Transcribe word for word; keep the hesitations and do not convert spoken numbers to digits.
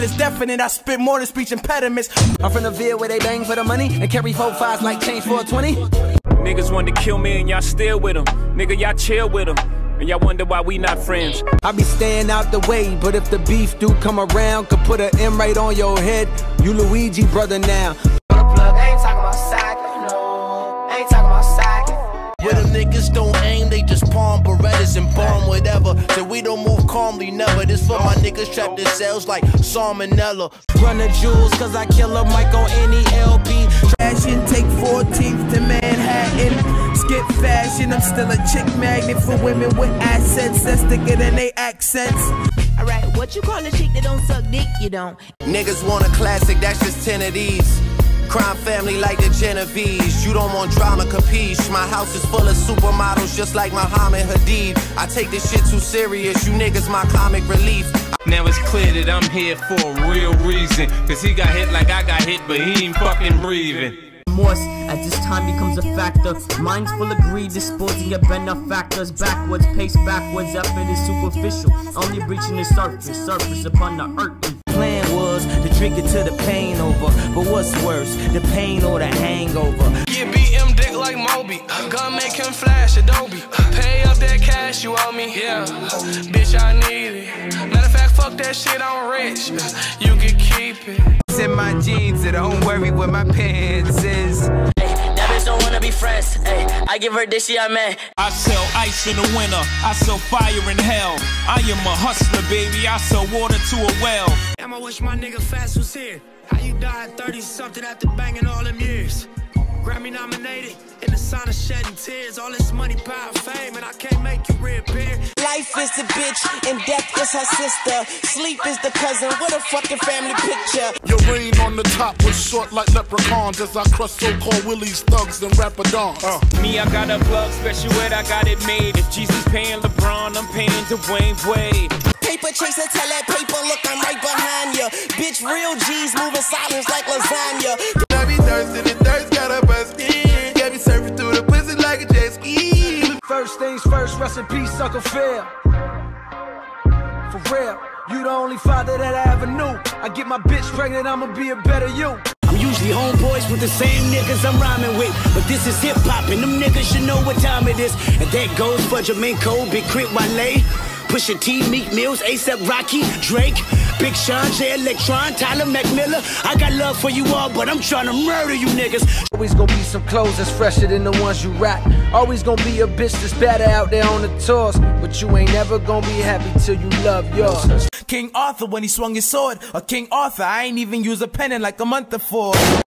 It's definite, I spit more than speech impediments. I'm from the Ville where they bang for the money and carry four fives like change for a twenty. Niggas wanted to kill me and y'all still with them. Nigga, y'all chill with them. And y'all wonder why we not friends. I be staying out the way, but if the beef do come around, could put an M right on your head. You Luigi brother now. Ain't talking about soccer, no. Ain't talking about soccer. Where them niggas don't aim, they just palm Berettas and bomb whatever. So we don't move calmly, never. This for my niggas trapped in cells like salmonella. Run the jewels, cause I kill a mic on any L P. Fashion, take fourteenth to Manhattan. Skip fashion, I'm still a chick magnet for women with assets that's thicker than they accents. Alright, what you call a chick that don't suck dick? You don't. Niggas want a classic, that's just ten of these. Crime family like the Genovese. You don't want drama, capiche. My house is full of supermodels just like Muhammad Hadid. I take this shit too serious, you niggas my comic relief. Now it's clear that I'm here for a real reason. Cause he got hit like I got hit, but he ain't fucking breathing. Remorse at this time becomes a factor. Minds full of greed, disposing your benefactors. Backwards, pace backwards, effort is superficial. Only reaching the surface, surface upon the earth. Plan was to drink it till the pain over. But what's worse, the pain or the hangover? Get B M dick like Moby. Gun make him flash Adobe. Pay up that cash you owe me. Yeah, bitch, I need it. Matter of fact, fuck that shit, I'm rich. You can keep it. It's in my jeans, so don't worry what my pants is. Hey, that bitch don't wanna be friends. Hey, I give her this, she I man. I sell ice in the winter, I sell fire in hell. I am a hustler, baby, I sell water to a well. Damn, I wish my nigga Fast was here. How you died thirty something after banging all them years? Grammy nominated, in the sign of shedding tears. All this money, power, fame, and I can't make you reappear. Life is the bitch and death is her sister. Sleep is the cousin, what a fucking family picture. Your reign on the top was short like leprechauns as I crush so-called Willies, thugs, and Rapadons. Uh. Me, I got a plug, special ed, I got it made. If Jesus paying LeBron, I'm paying Dwayne Wade. Paper chaser, tell that paper, look, I'm right behind ya. Bitch, real G's moving silence like lasagna. I be thirsty, the thirst got a bust in. Got me surfing through the pussy like a jet ski. First things first, rest in peace, Uncle Phil. For real, you the only father that I ever knew. I get my bitch pregnant, I'ma be a better you. I'm usually homeboys with the same niggas I'm rhyming with. But this is hip hop and them niggas should know what time it is. And that goes for Jermaine Cole, Big Crit Wale, Pusha T, Meek Mills, ASAP Rocky, Drake, Big Sean, J Electron, Tyler McMillan. I got love for you all, but I'm trying to murder you niggas. Always gonna be some clothes that's fresher than the ones you rock. Always gonna be a bitch that's better out there on the tours. But you ain't never gonna be happy till you love yours. King Arthur when he swung his sword. Or King Arthur, I ain't even use a pen in like a month before.